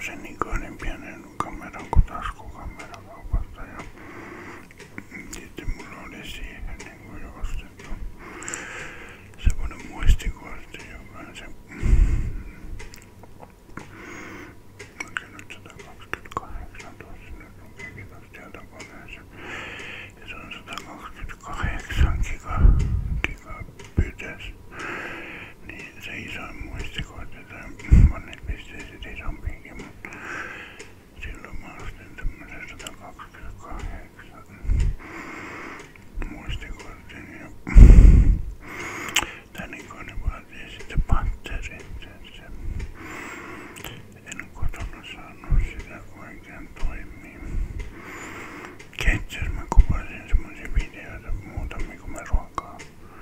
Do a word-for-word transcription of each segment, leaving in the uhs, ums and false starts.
sen Nikonin pienen kameran kuin taskukamerakaupasta ja sitten mulla oli siihen niinku jo ostettu semmonen muistikortti, joka on se onko se nyt sata kaksikymmentäkahdeksan tuossa nyt lukeekin tuossa tietokoneessa ja se on sata kaksikymmentäkahdeksan giga, gigabits niin se isoin muistikortti tai on niitä pisteitä isompiakin mutta silloin mä ostin tämmösen sata kaksikymmentäkahdeksan muistikortin ja tän Nikoni vaatii sitten patterin se en kotona saanut sitä oikein toimia. Keittiössä mä kuvasin semmosia videoita muutamia kun mä ruokaa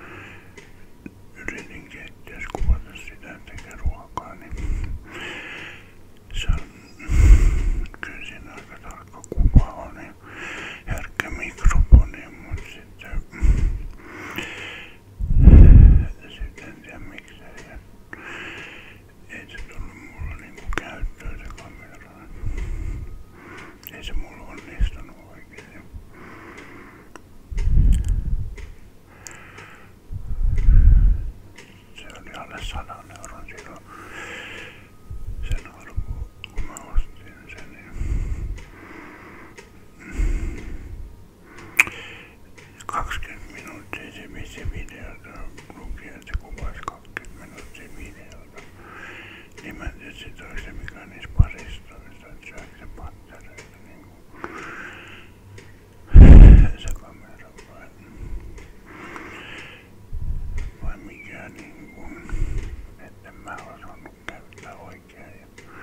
yritin keittiössä kuvata sitä että tekee ruokaa niin se on kyllä siinä aika tarkka kuva on ja herkkä mikrofoni mut sitten sitten en tiedä miksei ja ei se tullut mulla niinku käyttöön se kamera. Ei se mulla onnistunut oikein. Se oli alle sadan euron silloin sen arvo kun mä ostin sen. Ja kaksikymmentä minuuttia se viisi videota luki että kuvasi kaksikymmentä minuuttia videota. Niin mä en tiedä sit oliko se mikä niissä paristoissa että syökö se pattereita niinku se kamera vai vai mikä niinku etten mä osannut käyttää oikein ja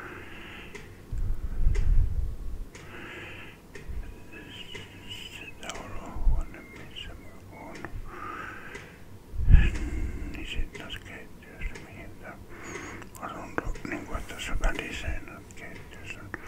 sitä olohuone missä mä oon niin sit taas keittiössä mihin tää asunto niinku että tässä väliseinät keittiössä on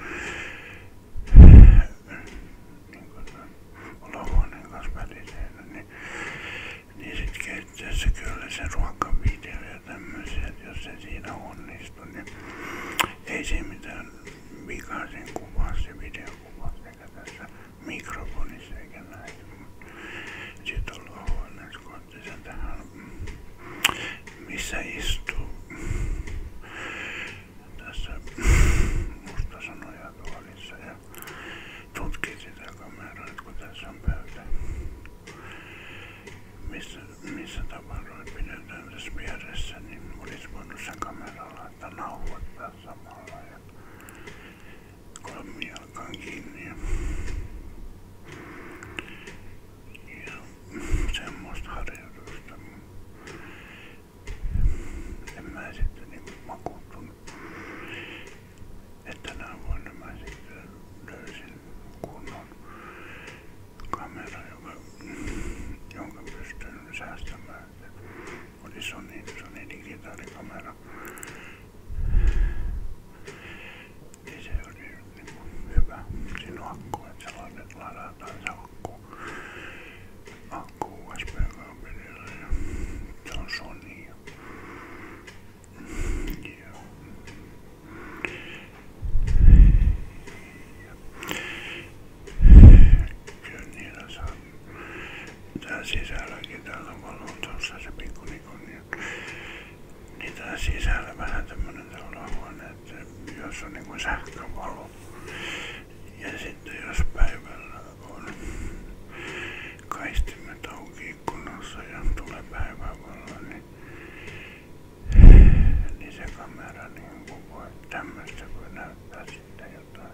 niinku tän olohuoneen kanssa väliseinä niin niin sit keittiössäkin oli se ruokavideo ja tämmösiä et jos se siinä onnistu niin ei siinä mitään vikaa siinä kuvassa ja videokuvassa eikä tässä mikrofonissa eikä näin sit olohuoneessa kun otti sen tähän missä istuu tässä mustasanoja-tuolissa ja tutkin sitä kameraa kun tässä on pöytä missä, missä tavaroita pidetään tässä vieressä niin olis voinut sen kameran laittaa nauhoittaa samalla ja kolmijalkaan kiinni ja, ja semmoista harjoitusta en mä sitten niinku vakuuttunut että tänä vuonna mä sitten löysin kunnon kamera joka, jonka pystyn säästämään oli Sony, Sony digitaalikamera niin se oli niinku hyvä siinä on akku että se ladataan se akku akku U S B-kaapelilla ja se on Sony ja, ja, ja kyllä niillä saa tää sisälläkin täällä on valo tossa se pikku Nikoni niin tää sisällä vähän tämmönen tää olohuone että jos on niinku sähkövalo ja sitten jos päivällä on kaistimet auki ikkunassa ja tulee päivävalo niin niin se kamera niinku voi tämmöstä voi näyttää sitten jotain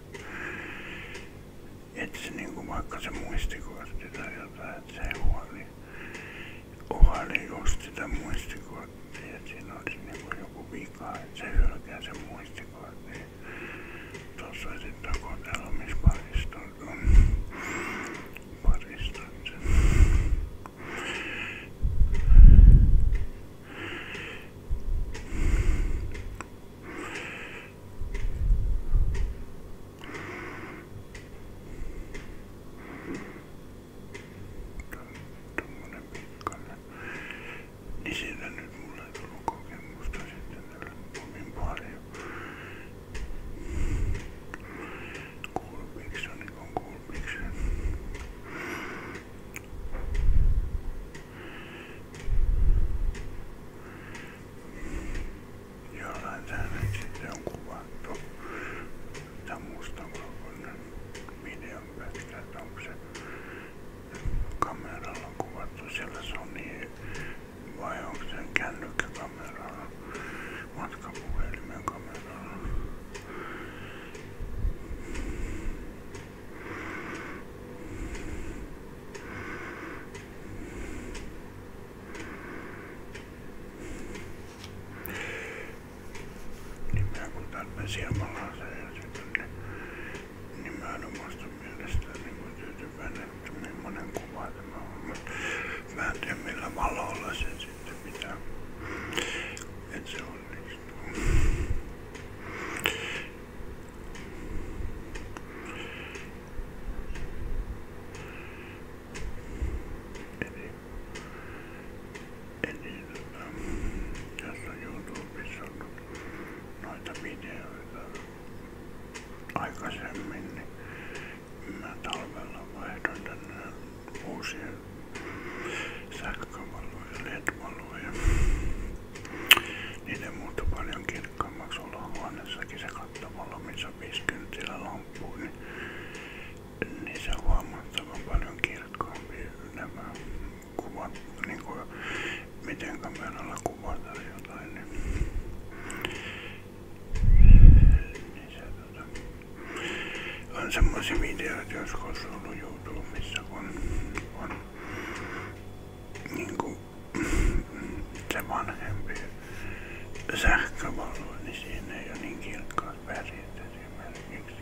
et se niinku vaikka se muistikortti tai jotain et se ei huoli huoli just sitä muistikorttia et siinä olisi niinku joku vika et se hylkää sen muistikortin tossa on sit takotella missä paristot on paristot tommonen pikkainen niin siitä nyt mulle ei tullut kokemusta sitten tällä omin silmälaseen ja sitten niin, niin mä en omasta mielestä niin tyytyväinen, että millainen kuva tämä on. Mä en tiedä millä valolla se sitten pitää, että se onnistuu. Eli, eli tota, jos on YouTubessa ollut noita videoita aikaisemmin, niin mä talvella vaihdoin tänne uusia sähkövaloja, L E D-valoja. Niiden muuttui paljon kirkkaammaksi olohuoneessakin se kattovalo, missä on viisikymmentä lampua, niin, niin se on huomattavan paljon kirkkaampi nämä kuvat, niin kuin miten kameralla kuvataan jotain. Niin, niin se tota, on semmoisia videoita joskus ollut YouTubessa, kun on niinku se vanhempi sähkövalo, niin siinä ei ole niin kirkkaat värit esimerkiksi.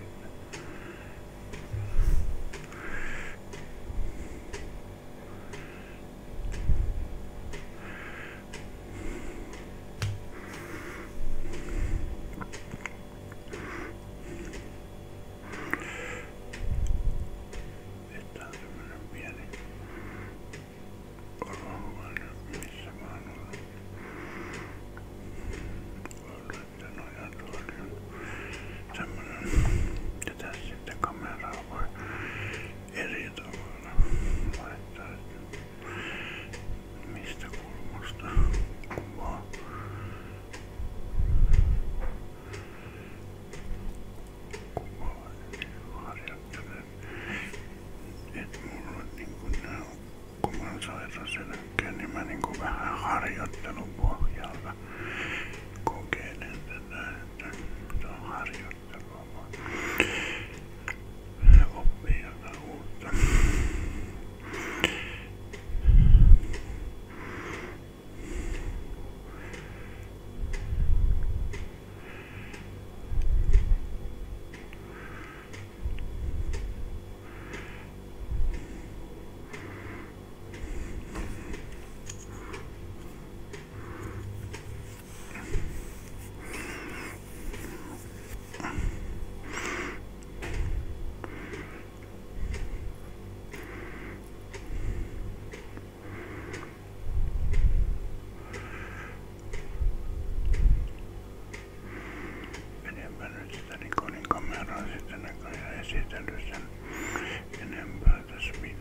Että on semmoinen pieni olohuone, missä mä oon ollut. Ollut, että nojatuoli on semmoinen, ja tässä sitten kameraa voi eri tavalla laittaa, että mistä kulmasta kuvaa. Kuvaa harjoittelen, että mulla on niinku nää, kun mä oon sairauseläkkeen, niin mä niinku vähän harjoittelun pohjalta kokeilen tätä, että se on harjoittelua vaan oppii jotain uutta. Enempää nyt sitä Nikonin kameraa sitten näköjään esitellyt sen enempää tässä videossa.